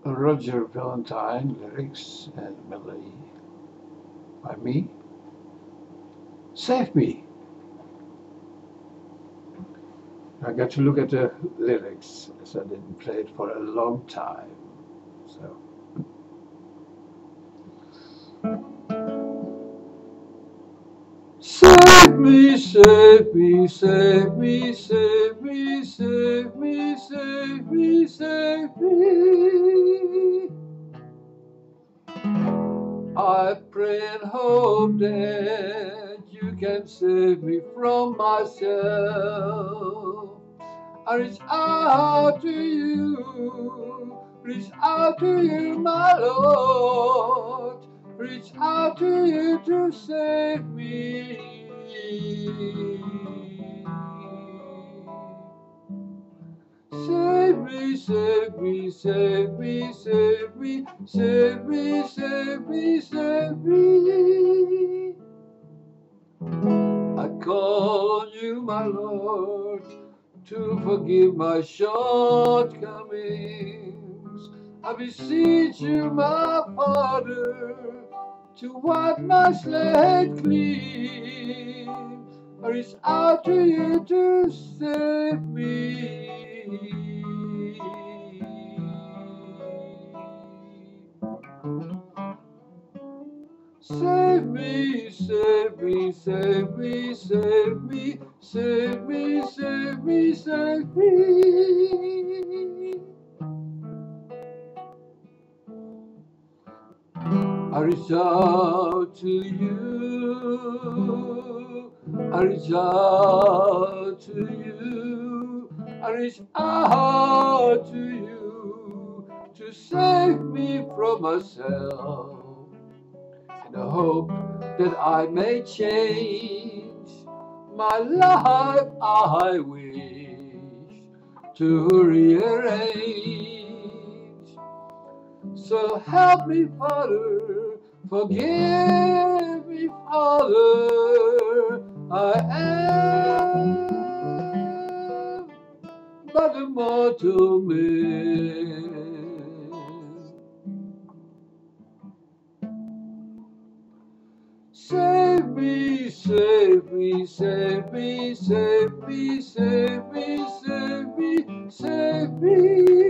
Roger Valentine, lyrics and melody by me. Save Me. I got to look at the lyrics as I didn't play it for a long time. So. Save me, save me, save me, save me, save me, save me, save me. I pray and hope that you can save me from myself. I reach out to you, my Lord. Reach out to you to save me. Save me, save me, save me, save me, save me, save me, save me. I call on you, my Lord, to forgive my shortcomings. I beseech you, my Father, to wipe my slate clean. I reach out to you to save me. Save me, save me, save me, save me, save me, save me, save me. I reach out to you. I reach out to you. I reach out to you to save me from myself. In the hope that I may change my life, I wish to rearrange. So help me, Father, forgive me, Father. I am but a mortal man. Save me, save me, save me, save me, save me, save me, save me.